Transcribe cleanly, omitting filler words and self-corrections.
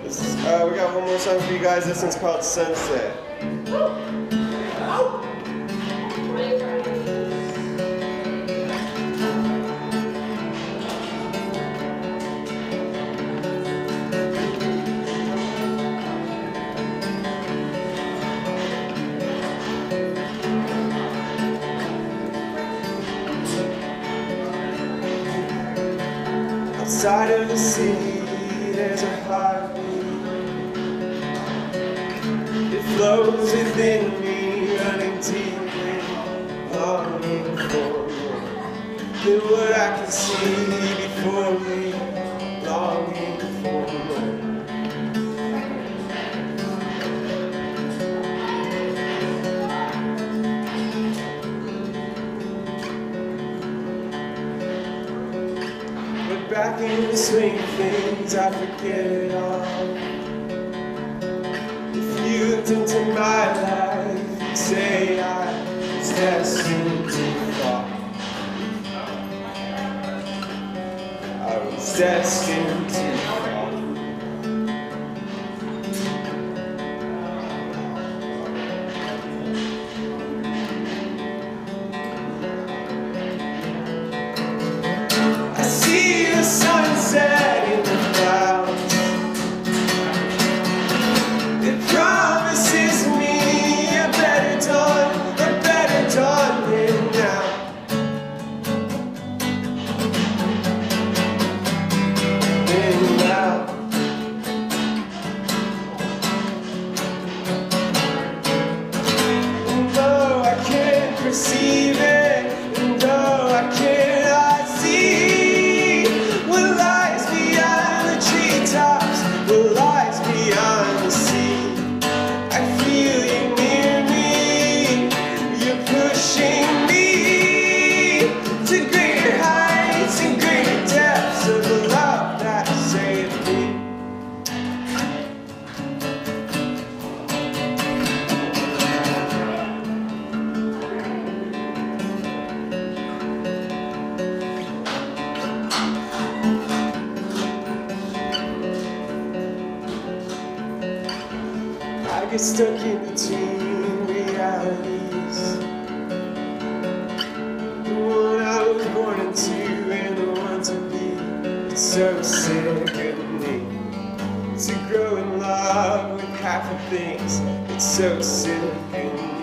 We got one more song for you guys. This one's called Sunset. Outside of the city, there's a heartbeat. It flows within me, running deeply, longing for more than what I can see before me, longing for more. But back in the swing of things, I forget it all. You looked into my life, you'd say I was destined to fall. I was destined to fall. I see the sunset in the clouds. Promises me a better dawn than now. Than now. And though I can't perceive it, and though I cannot see what lies beyond the treetops, what lies beyond the sea. Pushing me to greater heights and greater depths of the love that saved me. I get stuck in between realities. Born into and the one to be. It's so sickening to grow in love with half of things. It's so sickening.